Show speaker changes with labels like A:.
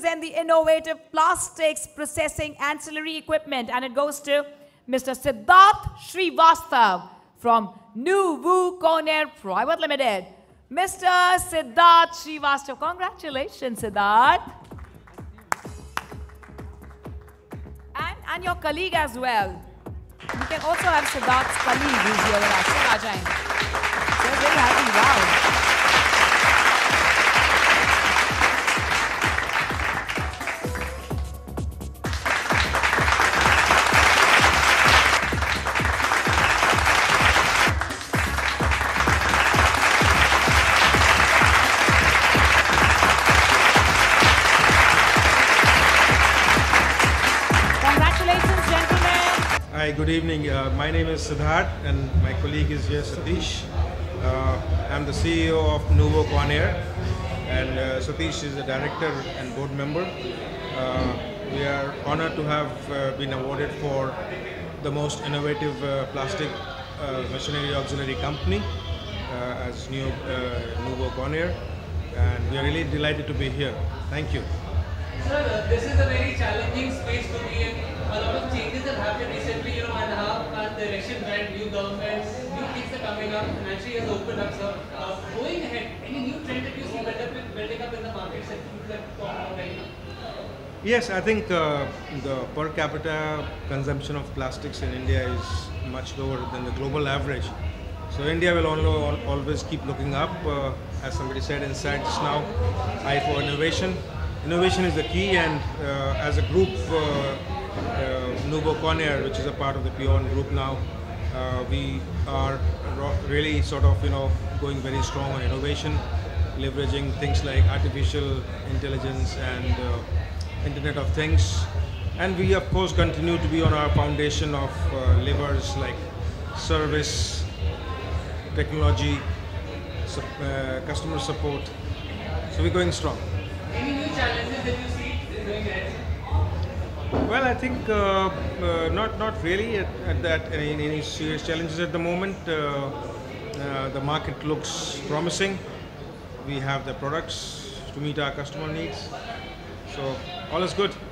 A: present the innovative plastics processing ancillary equipment, and it goes to Mr. Siddharth Srivastav from Nuvo Conair Private Limited. Mr. Siddharth Srivastav, congratulations, Siddharth. And your colleague as well. We can also have Siddharth's colleague who's here with us. Rajain. We're very happy. Wow.
B: Hi, good evening. My name is Siddharth and my colleague is here, Satish. I'm the CEO of Nuvo Conair and Satish is the director and board member. We are honored to have been awarded for the most innovative plastic machinery auxiliary company as Nuvo Conair, and we are really delighted to be here. Thank you.
C: Sir, this is a very challenging space to be in. A lot of changes have happened recently, and how the election right, new governments, new things are coming up, financially has opened up, sir. Going ahead, any new trend that you see building up in the markets that you can talk about right now?
B: Yes, I think the per capita consumption of plastics in India is much lower than the global average. So India will always keep looking up, as somebody said inside just now, eye for innovation. Innovation is the key, and as a group, Nuvo Conair, which is a part of the Pion group now, we are really sort of going very strong on innovation, leveraging things like artificial intelligence and Internet of Things, and we of course continue to be on our foundation of levers like service, technology, customer support. So we're going strong.
C: Any new challenges that you see going ahead?
B: Well, I think not really at that any serious challenges at the moment. The market looks promising. We have the products to meet our customer needs. So all is good.